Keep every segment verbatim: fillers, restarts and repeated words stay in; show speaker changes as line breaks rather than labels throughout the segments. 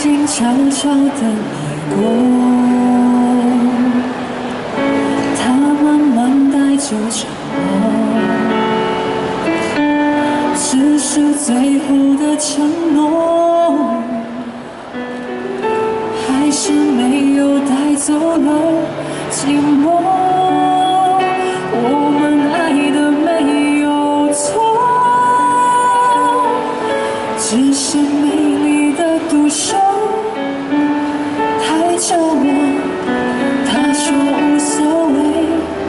静悄悄地来过，它慢慢带走沉默，只是最后的承诺，还是没有带走了寂寞。我们爱的没有错，只是美丽的独秀太折磨。他说无所谓，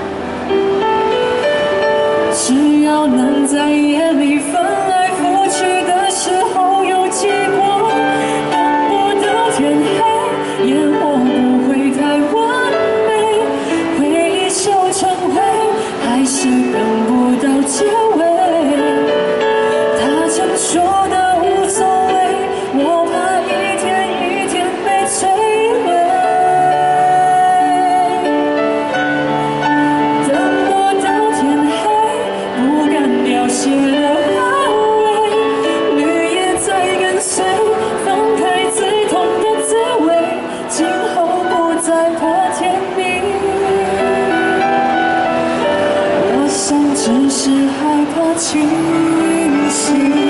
只要能在夜里翻来覆去的时候有结果，等不到天黑，烟火不会太完美，回忆烧成灰，还是等不到结尾。他曾说的无所谓，我怕一天一天被摧毁。等不到天黑，不敢凋谢的花蕊，绿叶在跟随，放开最痛的滋味，今后不再怕天明。我想只是害怕清醒。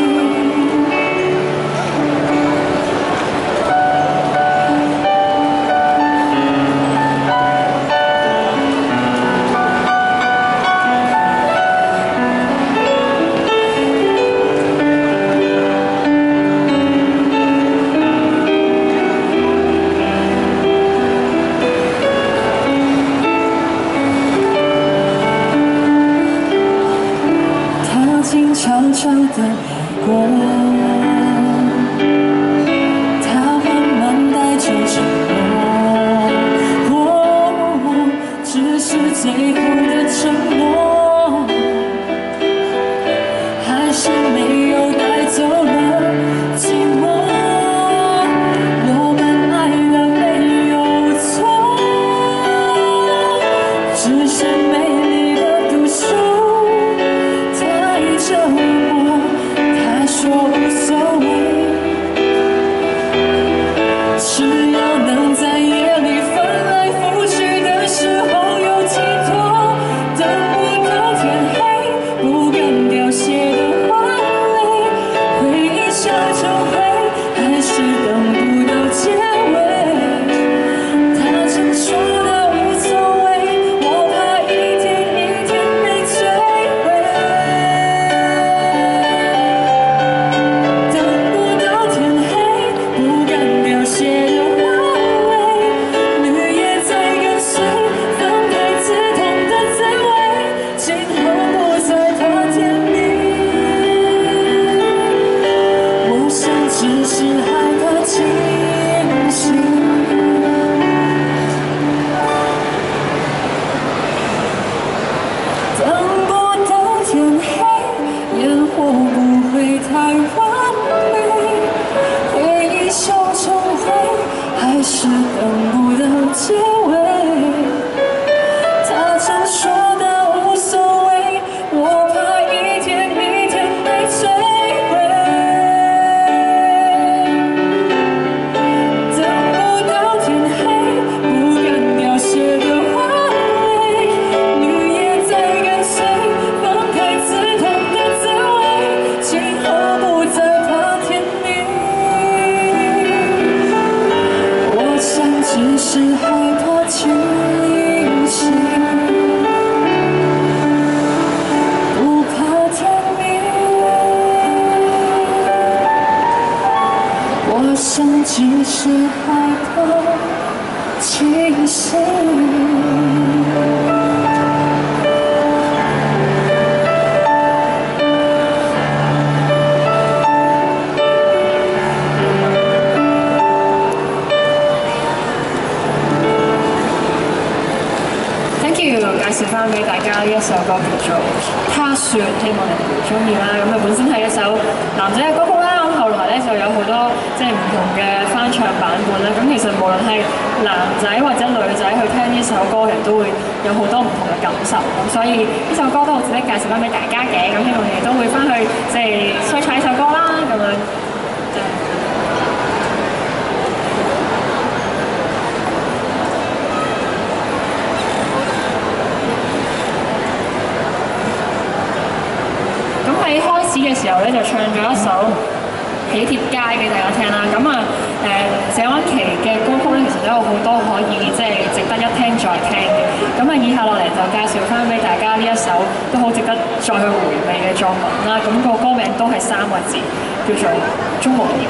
悄悄地来过，它慢慢带走沉默，哦，只是最后的承诺，还是没有带走了寂寞。我们爱了没有错，只是美丽的独秀折磨。他说无所谓，只要能在夜里翻来覆去的时候有寄托，等不到天黑，不敢凋谢的花蕾，回忆烧成灰，还是等不到结尾。他曾说的无所谓，我怕一天一天被摧毁。只是害怕清醒，等不到天黑，烟火不会太完美，回忆烧成灰，还是等不到结尾。他曾说的无所谓，我怕一天一天被摧毁。只是害怕清醒，不怕天明。我想只是害怕清醒。介紹翻俾大家呢一首歌叫做《他說》，希望你哋會中意啦。咁佢本身係一首男仔嘅歌曲啦，咁後來咧就有好多即係唔同嘅翻唱版本啦。咁其實無論係男仔或者女仔去聽呢首歌，其實都會有好多唔同嘅感受。咁所以呢首歌都好值得介紹翻俾大家嘅。咁希望你哋都會翻去即係 search 呢首歌啦，咁樣。 唱咗一首《喜帖街》俾大家聽啦。咁啊誒，謝安琪嘅歌曲咧，其實都有好多可以即係值得一聽再聽嘅。咁啊，以下落嚟就介紹翻俾大家呢一首都好值得再去回味嘅作品啦。咁、個歌名都係三個字，叫做《鍾無艷》。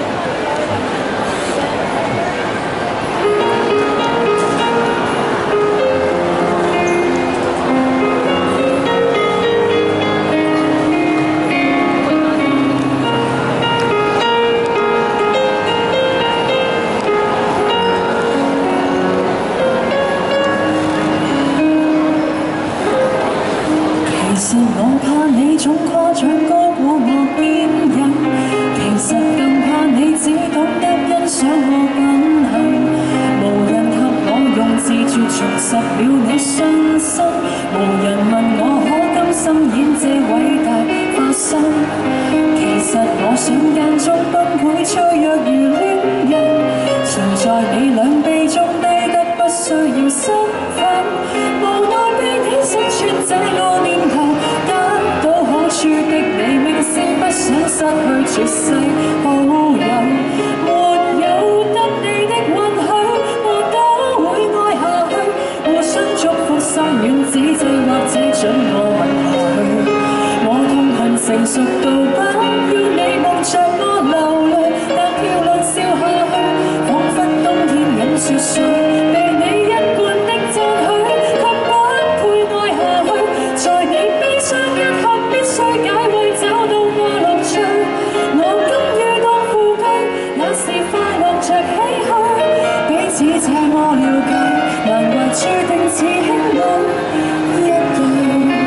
我怕你總誇獎高過我堅忍，其實更怕你只懂得欣賞我品行。無人給我用字絕重拾了你信心，無人問我可甘心演這偉大化身。其實我想間中崩潰脆弱如戀人，常在你兩臂中低得不需要身份，無奈被你識穿這個念頭。的你明知不想失去絕世好友，沒有得你的允許，我都會愛下去。互相祝福，心軟指正或者准我吻下去。我痛恨成熟到不要你望着我流淚，但漂亮笑下去，彷彿冬天飲雪水。被你一貫的讚許，卻不配愛下去。在你悲傷一刻。需解慰找到我樂趣，我甘於當副車，也是快樂着唏噓。彼此這麼了解，難怪注定似兄妹一對。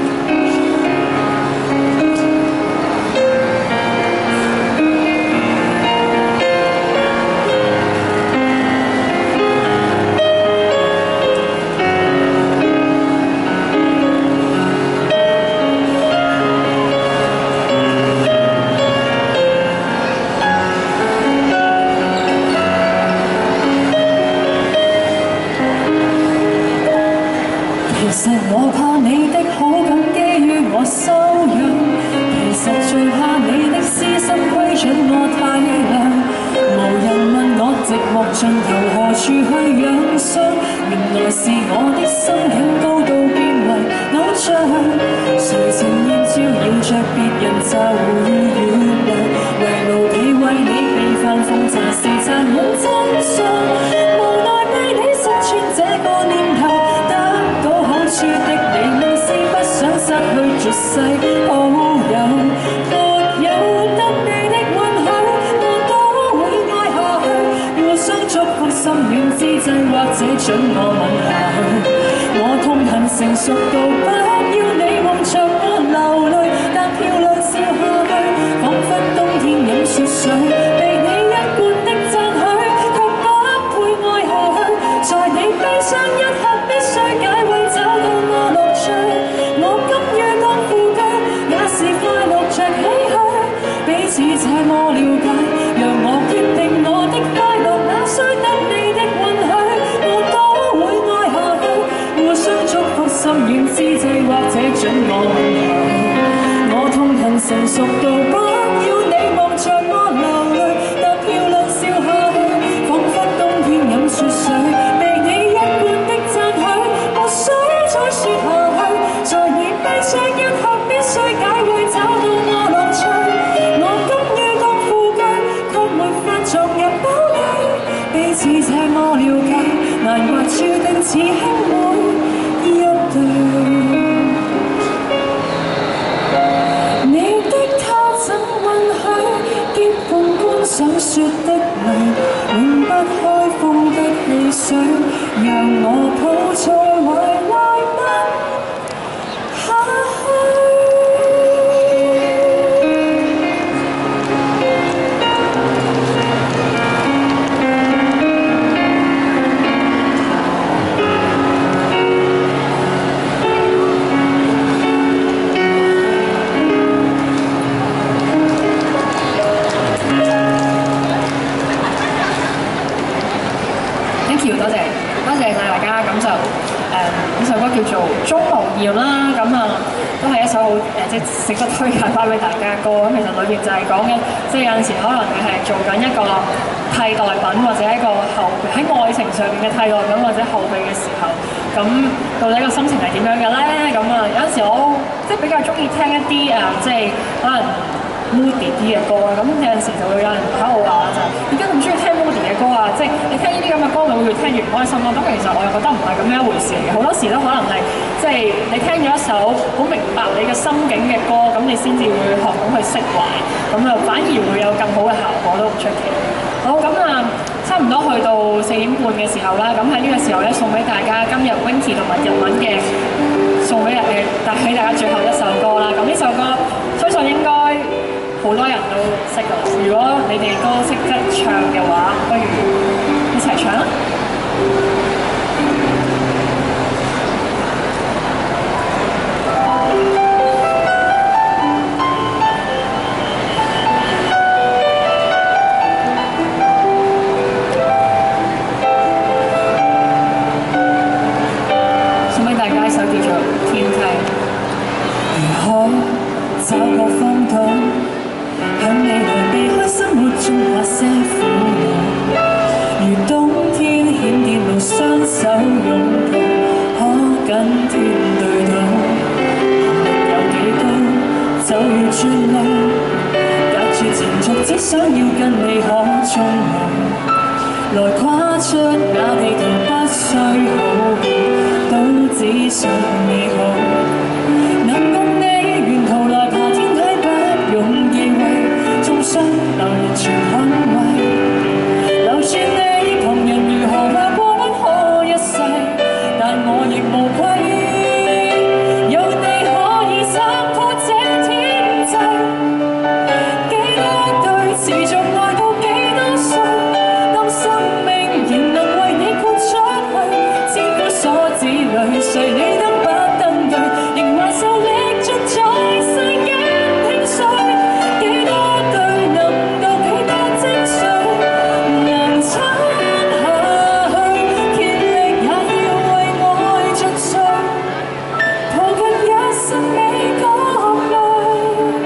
其實我怕你的好感基於我修養，其實最怕你的私心規準我太亮。無人問我寂寞盡頭何處去養傷，原來是我的心境高度變為偶像。誰情願照耀着別人就要原諒，為奴婢為你被犯奉茶是殘忍真相，無奈被你識穿這個念頭。處的你明知不想失去絕世好友，沒有得你的允許，我都會愛下去。互相祝福，心軟之際或者准我吻下去。我痛恨成熟到不要你望着我流淚，但漂亮笑下去，彷彿冬天飲雪水。被你一貫的讚許，卻不配愛下去。在你悲傷一刻，必須解慰。我甘於當副車，也是快樂着唏噓。彼此這麼了解，讓我決定我的快樂，哪需得你的允許，我都會愛下去。互相祝福，心軟之際或者准我吻下去。我痛恨成熟到不要你望着我流淚，但漂亮笑下去，彷彿冬天飲雪水。被你一貫的讚許，無需再說下去。在你悲傷一刻，必須解慰找到我樂趣。我甘於當副車，卻沒法撞入堡壘。彼此這麼了解，難怪注定似兄妹一對。你的他怎允許結伴觀賞雪的淚，永不開封的汽水，讓我抱在懷內問。多謝多謝曬大家，咁就誒呢首歌叫做《鍾無艷》啦，咁啊都係一首好誒，即係值得推介翻俾大家嘅歌。咁其實裏邊就係講緊，即係有陣時可能你係做緊一個替代品，或者一個後喺愛情上面嘅替代品或者後備嘅時候，咁到底個心情係點樣嘅咧？咁啊有陣時我即係比較中意聽一啲誒，即係可能 moody 啲嘅歌啊，咁有陣時就會有人喺度話就點解咁中意聽 moody 嘅歌啊？即係你聽呢啲咁嘅歌，你會越聽越唔開心咯。咁其實我又覺得唔係咁樣一回事嚟嘅，好多時都可能係即係你聽咗一首好明白你嘅心境嘅歌，咁你先至會學咁去釋懷，咁啊反而會有更好嘅效果都唔出奇。好，咁啊，差唔多去到四點半嘅時候啦，咁喺呢個時候咧送俾大家今日 Winky 同埋日文嘅送俾誒，帶俾大家最後一首歌啦。咁呢首歌相信應該好多人都識㗎，如果你哋都識得唱嘅話，不如一齊唱啦！送俾大家一首叫做《天梯》。如何找個方向？向未來避開生活中那些苦惱，如冬天險跌路雙手擁抱，可跟天對賭。有幾高就如絕路，隔絕情俗只想要跟你可終老，來跨出那地圖不需好好，都只想你好。能共你沿途來爬天梯不容易為，縱傷留人全捍衛，留住你旁人如何話過不可一世，但我亦無愧，有你可以撐破這天際。幾多對持續愛到幾多歲，當生命仍能為你豁出去，千夫所指裏誰理得不登對，仍還受力盡在世間聽碎，幾多對能夠幾多精髓，能撐下去，竭力也要為愛盡瘁，抱緊一生美角淚，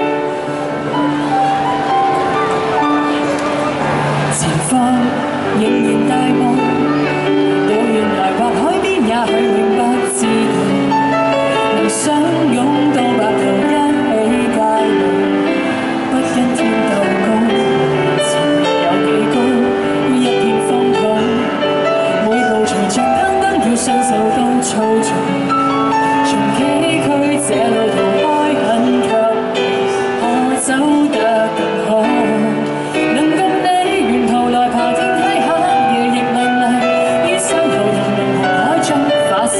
前方仍然大霧，到懸崖或海邊也許永不知道，能相擁到白頭一起街路，不跟天鬥高，前有幾高，一片荒土，每步隨着攀登要雙手都操縱，從崎嶇這路途開很給可走得更好，能共你沿途來爬天梯，黑夜亦亮麗，於山後人明紅海中發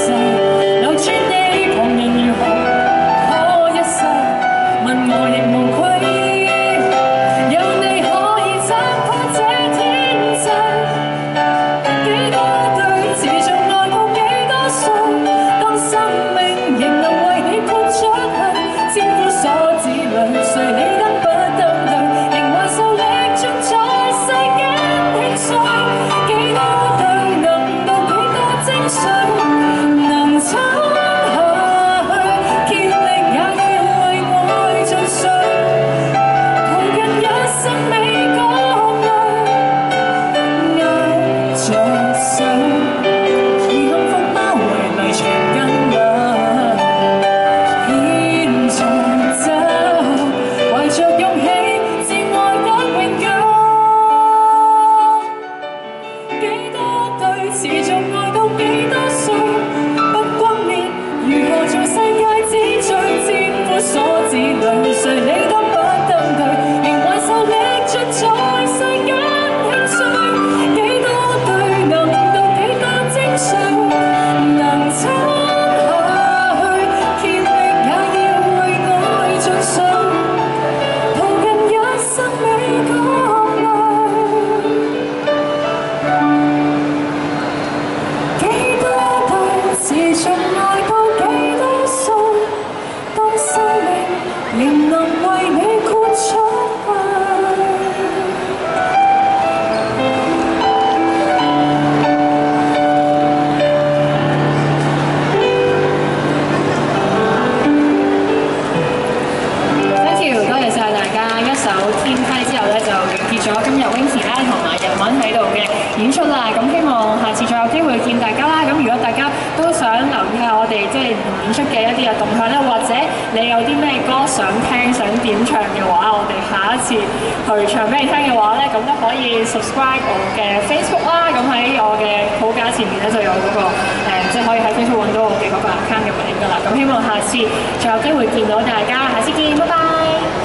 演出啦。咁希望下次再有機會見大家啦。咁如果大家都想留意下我哋即係演出嘅一啲嘅動向咧，或者你有啲咩歌想聽想點唱嘅話，我哋下一次去唱俾你聽嘅話咧，咁都可以 subscribe 我嘅 Facebook 啦。咁喺我嘅譜架前面咧就有嗰、那個、呃、即係可以喺 Facebook 揾到我嘅嗰個 account 嘅名㗎啦。咁希望下次再有機會見到大家，下次見，拜拜。